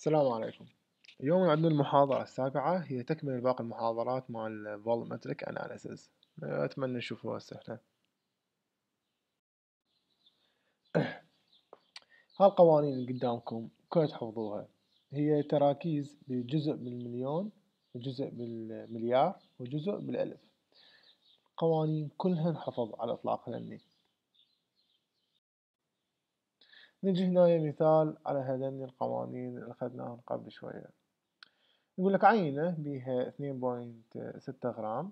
السلام عليكم. اليوم عندنا المحاضرة السابعة، هي تكمل باقي المحاضرات مال Volumetric Analysis. أتمنى نشوفوها سهلة. هالقوانين اللي قدامكم كلها تحفظوها، هي تراكيز بجزء بالمليون وجزء بالمليار وجزء بالألف. قوانين كلها نحفظ على الإطلاق هذني. نجي هنا مثال على هذني القوانين اللي أخذناهم قبل شوية. يقول لك عينة بيها 2.6 غرام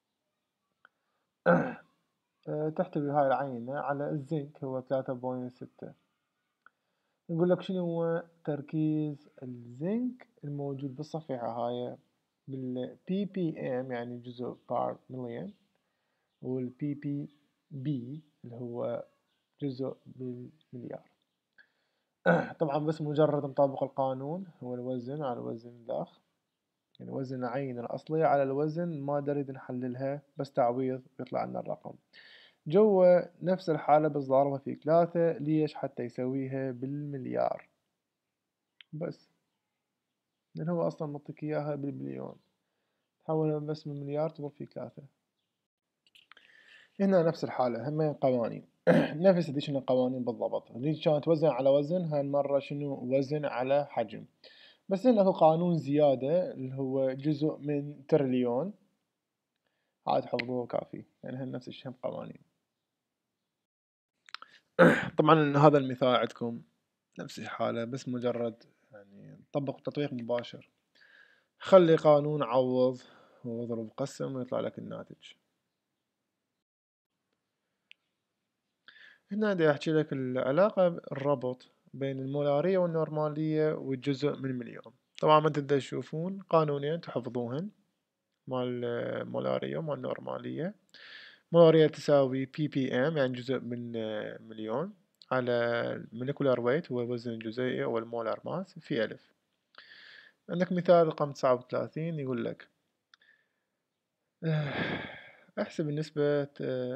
تحتوي هاي العينة على الزنك هو 3.6. يقول لك شنو هو تركيز الزنك الموجود بالصفيحة هاي بال ppm يعني جزء بار مليون، وال ppb اللي هو جزء بالمليار. طبعا بس مجرد نطبق القانون، هو الوزن على وزن الأخ، يعني وزن العينة الأصلية على الوزن ما نريد نحللها، بس تعويض يطلع لنا الرقم. جوا نفس الحالة بس ضاربها في 3. ليش؟ حتى يسويها بالمليار بس، لأن هو أصلا معطيك إياها بالبليون، تحولها بس من مليار تضرب في 3. هنا نفس الحالة، همين قوانين نفس دي شنو القوانين بالضبط. دي كانت وزن على وزن، هالمرة شنو وزن على حجم. بس هنا هو قانون زيادة اللي هو جزء من تريليون، عاد حفظوه كافي، يعني هن نفس الشيء قوانين. طبعا هذا المثال عندكم نفس الحالة، بس مجرد يعني نطبق تطبيق مباشر. خلي قانون عوض واضرب قسم ويطلع لك الناتج. هنا بدي أحكي لك العلاقة الربط بين المولارية والنورمالية والجزء من مليون. طبعا ما تقدر تشوفون قانونين تحفظوهن، مال المولارية ومال النورمالية. مولارية تساوي ppm يعني جزء من مليون على الموليكولار ويت هو وزن الجزيئي أو المولار ماس في ألف. عندك مثال رقم 39 يقول لك احسب النسبة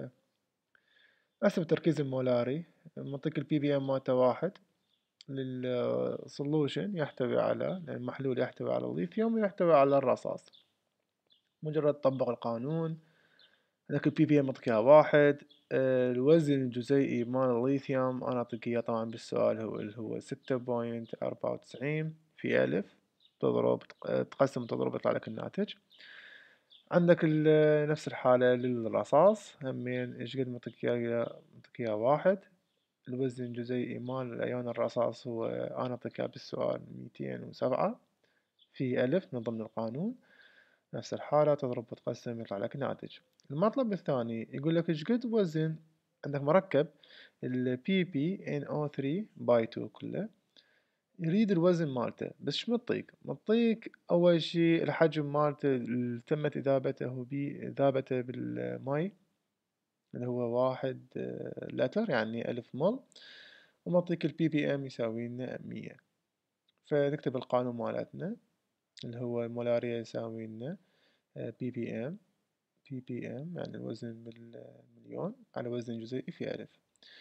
احسب التركيز المولاري، منطق البي بي ام مالته 1 للسولوشن يحتوي على المحلول يحتوي على الليثيوم ويحتوي على الرصاص. مجرد تطبق القانون، عندك البي بي ام منطق اياها 1. الوزن الجزيئي مال الليثيوم انا اعطيك اياه طبعا بالسؤال هو 6.94 في ألف، تضرب تقسم تضرب يطلع لك الناتج. عندك نفس الحالة للرصاص، همين ايش قد منطق اياه 1. الوزن الجزيئي مال أيون الرصاص هو أنا أعطيك بالسؤال 207 في ألف من ضمن القانون. نفس الحالة تضرب وتقسم يطلع لك ناتج. المطلب الثاني يقول لك ايش قد وزن عندك مركب ال PbNO3 باي 2 كله، يريد الوزن مالته، بس شو مطيك أول شي الحجم مالته اللي تمت إذابته إذابته بالماي اللي هو 1 لتر يعني 1000 مل، ومعطيك البي بي ام يساوي لنا 100. فنكتب القانون مالتنا اللي هو المولارية يساوي لنا بي بي ام يعني الوزن بالمليون على وزن جزيئي في ألف.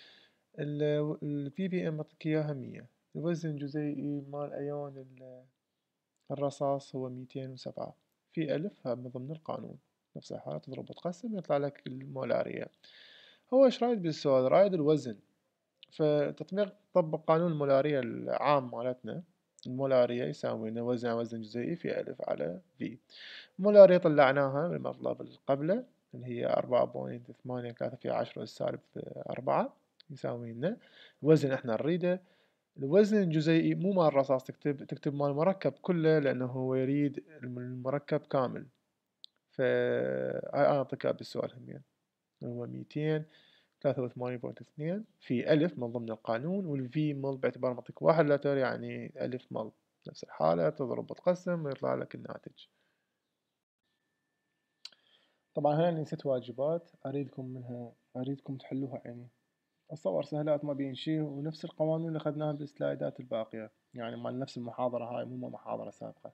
البي بي ام معطيك إياها 100. الوزن الجزيئي مال أيون الرصاص هو 207 في ألف، هذا من ضمن القانون. نفس الحالة تضرب وتقسم يطلع لك المولارية. هو ايش رايد بالسؤال؟ رايد الوزن. فتطبيق طبق قانون المولارية العام مالتنا، المولارية يساوي لنا وزن على وزن جزيئي في ألف على في. المولارية طلعناها بالمطلب اللي قبله اللي هي 4.83 في 10 السالب 4 يساوي لنا وزن احنا نريده. الوزن الجزيئي مو مال الرصاص، تكتب مال المركب كله لأنه هو يريد المركب كامل. أنا أعطيك بالسؤال همين هو 283.2 في ألف من ضمن القانون، والفي مل باعتبار منطق 1 لتر يعني ألف مل. نفس الحالة تضرب وتقسم ويطلع لك الناتج. طبعا هنا نسيت واجبات أريدكم تحلوها، يعني أتصور سهلات ما بين شي، ونفس القوانين اللي أخذناها بالسلايدات الباقية، يعني مع نفس المحاضرة هاي مو محاضرة سابقة.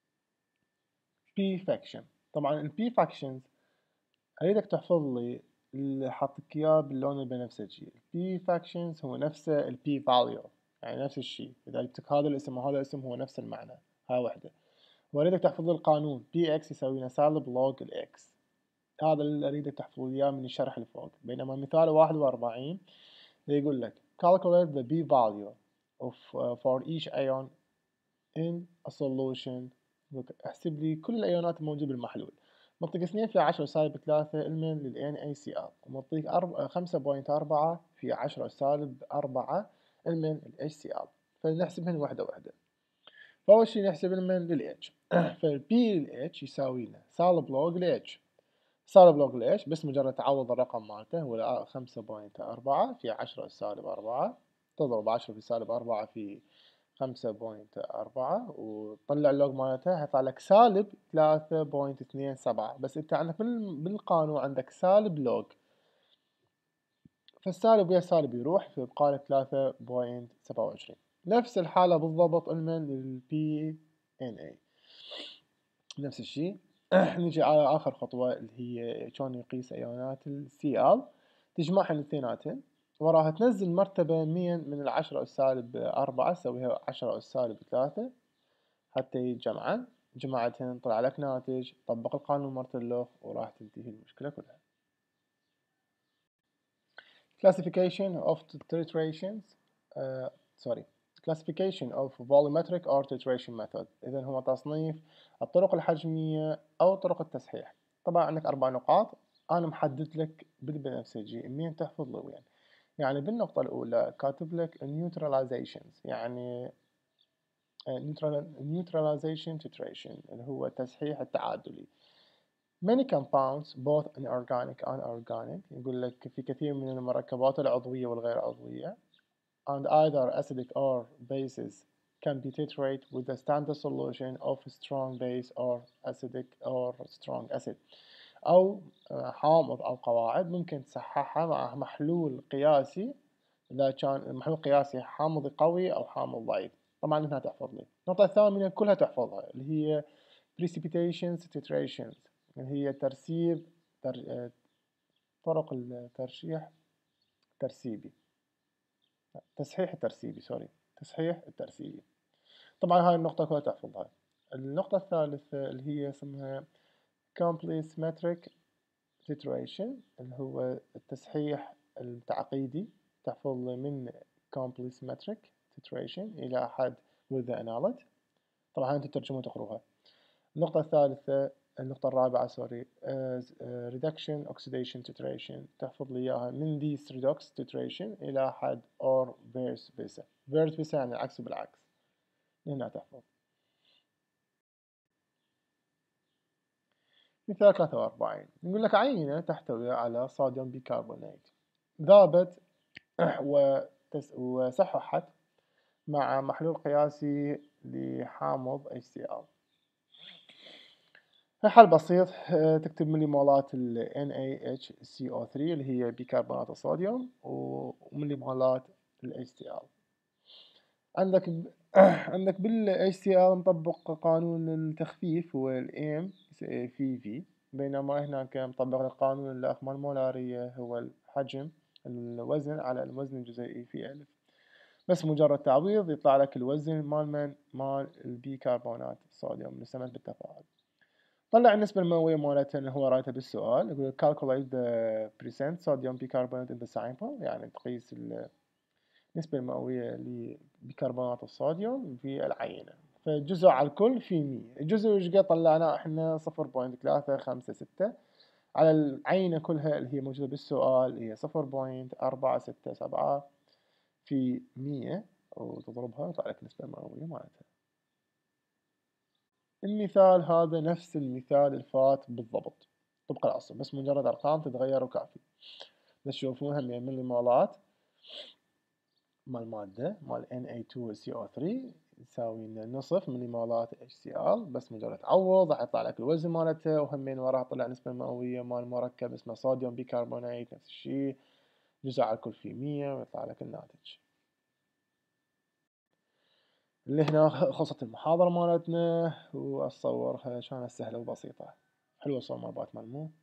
P fraction. طبعا ال P fractions أريدك تحفظ لي اللي حاطك اياه باللون البنفسجي. البي فاكشنز هو نفسه البي فاليو، يعني نفس الشيء، اذا جبتك هذا الاسم وهذا الاسم هو نفس المعنى، هاي وحدة. واريدك تحفظ القانون بي اكس يساوي لنا سالب لوج الاكس، هذا اللي اريدك تحفظ اياه من الشرح اللي فوق. بينما مثال 41 يقول لك calculate the p value of for each ion in a solution. احسب لي كل الايونات الموجودة بالمحلول. منطق 2 في 10 سالب 3 المن لل NaCl، ومنطق 5.4 في 10 سالب 4 المن لل HCl. فنحسبهن واحدة واحدة. فأول شي نحسب المن لل H. فالبي لل H يساوي لنا سالب لوج ل H. سالب لوج ل H بس مجرد تعوض الرقم مالته هو 5.4 في 10 سالب 4، تضرب 10 في سالب 4 في 5.4 وطلع اللوج مالتها هيطلع لك سالب 3.27. بس انت عندك بالقانون عندك سالب لوج، فالسالب ويا السالب يروح فيبقى لك 3.27. نفس الحالة بالضبط المن للبي ان اي، نفس الشيء. نجي على آخر خطوة اللي هي شلون نقيس أيونات الCl. تجمعهن الاثنيناتن، وراها تنزل مرتبة من 10 أس سالب 4 تسويها 10 أس سالب 3 حتى يتجمعن. جمعتهن طلع لك ناتج، طبق القانون مرة اللوغ وراح تنتهي المشكلة كلها. Classification of titrations classification of volumetric or titration method. إذا هو تصنيف الطرق الحجمية أو طرق التصحيح. طبعا عندك 4 نقاط أنا محدد لك بالبنفسجي مين تحفظ له وين. يعني بالنقطة الأولى كاتب لك neutralizations، يعني neutralization titration اللي هو التصحيح التعادلي. Many compounds both inorganic and organic، يقول لك في كثير من المركبات العضوية والغير عضوية and either acidic or bases can be titrated with a standard solution of strong base or acidic or strong acid. أو حامض أو قواعد ممكن تصححها مع محلول قياسي، إذا كان محلول قياسي حامض قوي أو حامض ضعيف. طبعا هنا تحفظ لي. النقطة الثامنة كلها تحفظها اللي هي precipitations titrations، اللي هي ترسيب طرق الترشيح الترسيبي، تصحيح الترسيبي تصحيح الترسيبي. طبعا هاي النقطة كلها تحفظها. النقطة الثالثة اللي هي اسمها complementary titration، اللي هو التصحيح التعقيدي. تحفظ من complementary titration إلى حد with the analyte. طبعا أنتم تترجمون تقروها. النقطة الثالثة النقطة الرابعة reduction oxidation titration، تحفظ لي إياها من these redox titration إلى حد or vice versa. vice versa يعني العكس بالعكس. هنا تحفظ. مثال 43 يقول لك عينة تحتوي على صوديوم بيكربونات ذابت وصححت مع محلول قياسي لحامض HCl. حل بسيط، تكتب مليمولات ال NaHCO3 اللي هي بيكربونات الصوديوم ومليمولات ال HCl. عندك بال HCl نطبق قانون التخفيف هو ال M في V، بينما هناك مطبق القانون الأقمار المولارية هو الحجم الوزن على الوزن الجزيئي في ألف. بس مجرد تعويض يطلع لك الوزن مال البيكربونات الصوديوم المستمد بالتفاعل. طلع النسبة المئوية مالتها اللي هو رايتها بالسؤال، يقول calculate the percent sodium bicarbonate in the sample، يعني تقيس النسبة المئوية لبيكربونات الصوديوم في العينة. فالجزء على الكل في 100، الجزء وش قد طلعناه احنا 0.356 على العينة كلها اللي هي موجودة بالسؤال هي 0.467 في 100 وتضربها يطلع لك النسبة المئوية مالتها. المثال هذا نفس المثال الفات بالضبط طبق الأصل، بس مجرد أرقام تتغير وكافي. بس تشوفونها من المولات مال المادة مال Na2CO3 يساوي لنا نصف مليمولات HCl، بس مجرد تعوض راح يطلع لك الوزن مالته، وهمين وراها طلع النسبة المئوية مال مركب اسمه صوديوم بيكربونات نفس الشيء، جزء على الكل في 100 ويطلع لك الناتج. اللي هنا خلصت المحاضرة مالتنا، وأصورها كانت سهلة وبسيطة. حلوة الصور مال باتمان مو؟